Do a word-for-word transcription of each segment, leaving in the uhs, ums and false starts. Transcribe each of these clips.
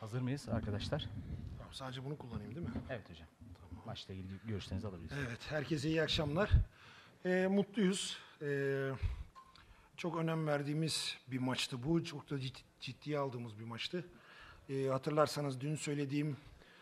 Hazır mıyız arkadaşlar? Tamam, sadece bunu kullanayım değil mi? Evet hocam. Maçla ilgili görüşlerinizi alabiliriz. Evet, herkese iyi akşamlar. Ee, mutluyuz. Ee, çok önem verdiğimiz bir maçtı bu. Çok da cid- ciddiye aldığımız bir maçtı. Ee, hatırlarsanız dün söylediğim,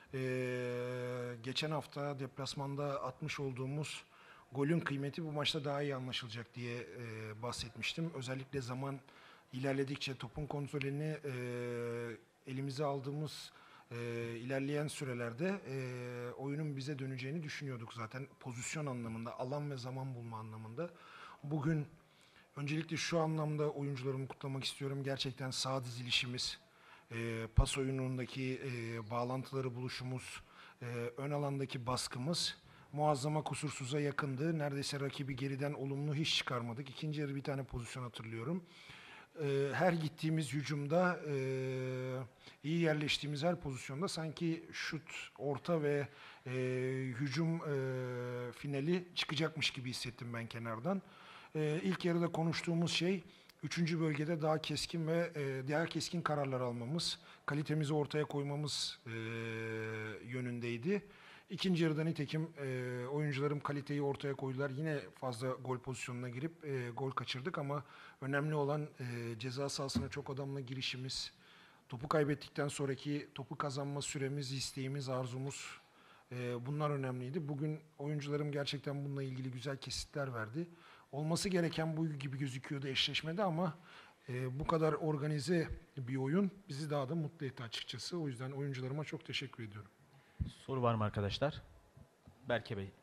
ee, geçen hafta deplasmanda atmış olduğumuz golün kıymeti bu maçta daha iyi anlaşılacak diye ee, bahsetmiştim. Özellikle zaman ilerledikçe topun kontrolünü ee, elimize aldığımız e, ilerleyen sürelerde e, oyunun bize döneceğini düşünüyorduk zaten pozisyon anlamında, alan ve zaman bulma anlamında. Bugün öncelikle şu anlamda oyuncularımı kutlamak istiyorum. Gerçekten sağ dizilişimiz, e, pas oyunundaki e, bağlantıları buluşumuz, e, ön alandaki baskımız muazzama kusursuza yakındı. Neredeyse rakibi geriden olumlu hiç çıkarmadık. İkinci yarı bir tane pozisyon hatırlıyorum. Ee, her gittiğimiz hücumda e, iyi yerleştiğimiz her pozisyonda sanki şut, orta ve e, hücum e, finali çıkacakmış gibi hissettim ben kenardan. E, ilk yarıda konuştuğumuz şey üçüncü bölgede daha keskin ve e, daha keskin kararlar almamız, kalitemizi ortaya koymamız e, yönündeydi. İkinci yarıda nitekim e, oyuncularım kaliteyi ortaya koydular. Yine fazla gol pozisyonuna girip e, gol kaçırdık ama önemli olan e, ceza sahasına çok adamla girişimiz, topu kaybettikten sonraki topu kazanma süremiz, isteğimiz, arzumuz, e, bunlar önemliydi. Bugün oyuncularım gerçekten bununla ilgili güzel kesitler verdi. Olması gereken bu gibi gözüküyordu eşleşmede ama e, bu kadar organize bir oyun bizi daha da mutlu etti açıkçası. O yüzden oyuncularıma çok teşekkür ediyorum. Soru var mı arkadaşlar? Berke Bey.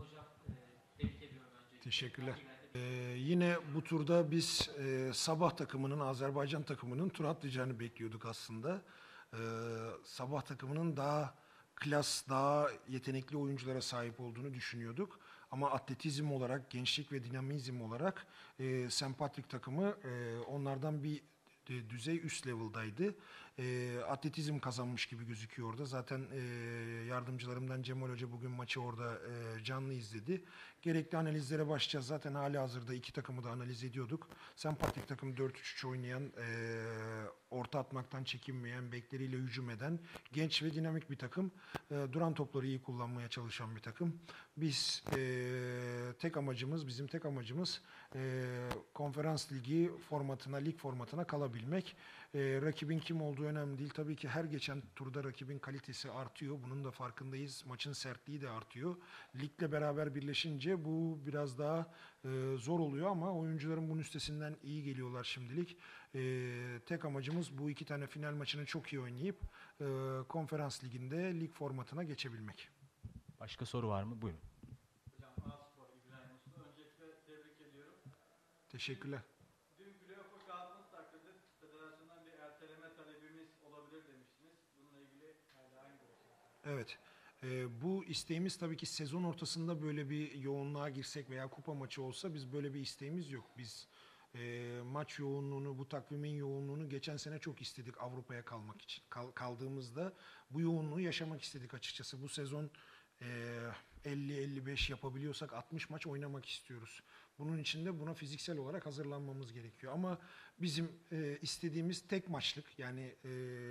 Teşekkürler. Ee, yine bu turda biz e, Sabah takımının, Azerbaycan takımının tur atlayacağını bekliyorduk aslında. Ee, Sabah takımının daha klas, daha yetenekli oyunculara sahip olduğunu düşünüyorduk. Ama atletizm olarak, gençlik ve dinamizm olarak e, Saint Patrick takımı e, onlardan bir e, düzey üst level'daydı. E, atletizm kazanmış gibi gözüküyor orada. Zaten e, yardımcılarımdan Cemal Hoca bugün maçı orada e, canlı izledi. Gerekli analizlere başlayacağız. Zaten hali hazırda iki takımı da analiz ediyorduk. Sempatik takım dört üç üç oynayan, e, orta atmaktan çekinmeyen, bekleriyle hücum eden, genç ve dinamik bir takım. E, duran topları iyi kullanmaya çalışan bir takım. Biz e, tek amacımız, bizim tek amacımız e, konferans ligi formatına, lig formatına kalabilmek. E, rakibin kim olduğu önemli değil. Tabii ki her geçen turda rakibin kalitesi artıyor. Bunun da farkındayız. Maçın sertliği de artıyor. Ligle beraber birleşince bu biraz daha e, zor oluyor ama oyuncuların bunun üstesinden iyi geliyorlar şimdilik. E, tek amacımız bu iki tane final maçını çok iyi oynayıp e, konferans liginde lig formatına geçebilmek. Başka soru var mı? Buyurun. Hocam A-Spor İbrahim Uslu. Öncelikle tebrik ediyorum. Teşekkürler. Dün playoff'a kaldığınız takdirde federasyondan bir erteleme talebimiz olabilir demiştiniz. Bununla ilgili hala aynı görüşünüz. Evet. Ee, bu isteğimiz tabii ki sezon ortasında böyle bir yoğunluğa girsek veya kupa maçı olsa biz böyle bir isteğimiz yok. Biz e, maç yoğunluğunu, bu takvimin yoğunluğunu geçen sene çok istedik Avrupa'ya kalmak için. Kal- kaldığımızda bu yoğunluğu yaşamak istedik açıkçası. Bu sezon e, elli elli beş yapabiliyorsak altmış maç oynamak istiyoruz. Bunun için de buna fiziksel olarak hazırlanmamız gerekiyor. Ama bizim e, istediğimiz tek maçlık yani e,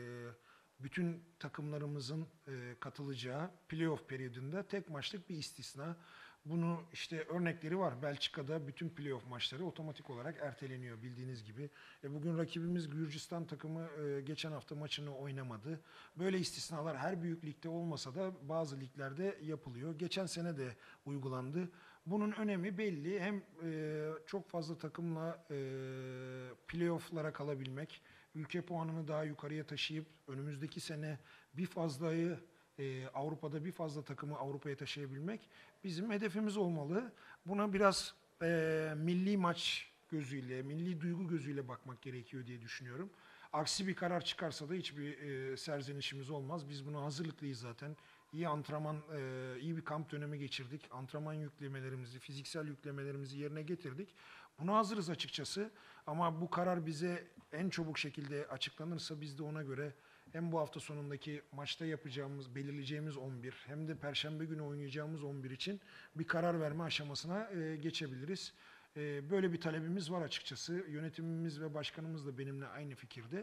bütün takımlarımızın e, katılacağı playoff periyodunda tek maçlık bir istisna. Bunu işte örnekleri var. Belçika'da bütün playoff maçları otomatik olarak erteleniyor bildiğiniz gibi. E bugün rakibimiz Gürcistan takımı e, geçen hafta maçını oynamadı. Böyle istisnalar her büyük ligde olmasa da bazı liglerde yapılıyor. Geçen sene de uygulandı. Bunun önemi belli. Hem e, çok fazla takımla e, playoff'lara kalabilmek, ülke puanını daha yukarıya taşıyıp önümüzdeki sene bir fazlayı e, Avrupa'da bir fazla takımı Avrupa'ya taşıyabilmek bizim hedefimiz olmalı. Buna biraz e, milli maç gözüyle, milli duygu gözüyle bakmak gerekiyor diye düşünüyorum. Aksi bir karar çıkarsa da hiçbir e, serzenişimiz olmaz. Biz buna hazırlıklıyız zaten. İyi antrenman, e, iyi bir kamp dönemi geçirdik. Antrenman yüklemelerimizi, fiziksel yüklemelerimizi yerine getirdik. Buna hazırız açıkçası. Ama bu karar bize en çabuk şekilde açıklanırsa biz de ona göre hem bu hafta sonundaki maçta yapacağımız, belirleyeceğimiz on bir hem de Perşembe günü oynayacağımız on bir için bir karar verme aşamasına e, geçebiliriz. E, böyle bir talebimiz var açıkçası. Yönetimimiz ve başkanımız da benimle aynı fikirde.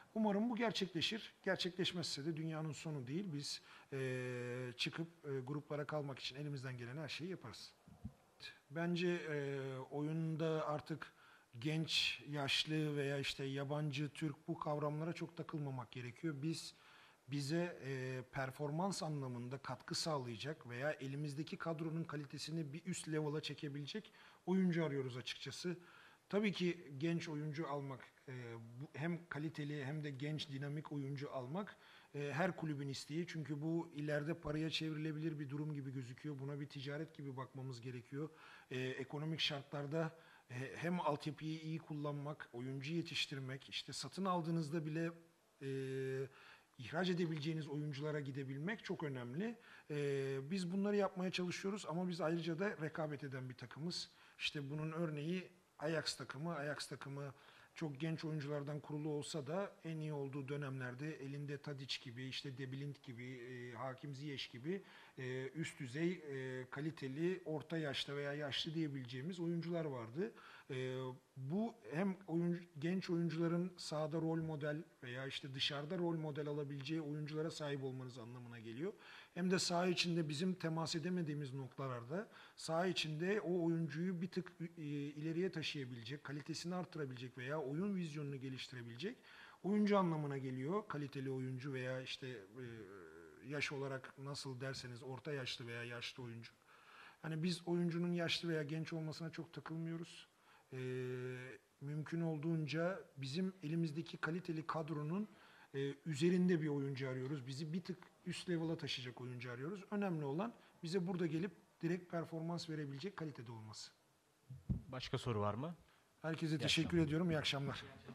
Umarım bu gerçekleşir. Gerçekleşmezse de dünyanın sonu değil. Biz e, çıkıp e, gruplara kalmak için elimizden gelen her şeyi yaparız. Bence e, oyunda artık genç, yaşlı veya işte yabancı, Türk bu kavramlara çok takılmamak gerekiyor. Biz bize e, performans anlamında katkı sağlayacak veya elimizdeki kadronun kalitesini bir üst level'a çekebilecek oyuncu arıyoruz açıkçası. Tabii ki genç oyuncu almak, e, bu, hem kaliteli hem de genç dinamik oyuncu almak e, her kulübün isteği. Çünkü bu ileride paraya çevrilebilir bir durum gibi gözüküyor. Buna bir ticaret gibi bakmamız gerekiyor. E, ekonomik şartlarda e, hem altyapıyı iyi kullanmak, oyuncu yetiştirmek, işte satın aldığınızda bile e, ihraç edebileceğiniz oyunculara gidebilmek çok önemli. Ee, biz bunları yapmaya çalışıyoruz ama biz ayrıca da rekabet eden bir takımız. İşte bunun örneği Ajax takımı. Ajax takımı çok genç oyunculardan kurulu olsa da en iyi olduğu dönemlerde elinde Tadic gibi, işte De Blind gibi, e, Hakim Ziyech gibi e, üst düzey e, kaliteli, orta yaşta veya yaşlı diyebileceğimiz oyuncular vardı. E, bu hem oyuncu, genç oyuncuların sahada rol model veya işte dışarıda rol model alabileceği oyunculara sahip olmanız anlamına geliyor. Hem de saha içinde bizim temas edemediğimiz noktalarda saha içinde o oyuncuyu bir tık e, ileriye taşıyabilecek, kalitesini arttırabilecek veya oyun vizyonunu geliştirebilecek oyuncu anlamına geliyor. Kaliteli oyuncu veya işte e, yaş olarak nasıl derseniz orta yaşlı veya yaşlı oyuncu. Hani biz oyuncunun yaşlı veya genç olmasına çok takılmıyoruz. Ee, mümkün olduğunca bizim elimizdeki kaliteli kadronun e, üzerinde bir oyuncu arıyoruz. Bizi bir tık üst level'a taşıyacak oyuncu arıyoruz. Önemli olan bize burada gelip direkt performans verebilecek kalitede olması. Başka soru var mı? Herkese İyi teşekkür akşamlar. ediyorum. İyi akşamlar.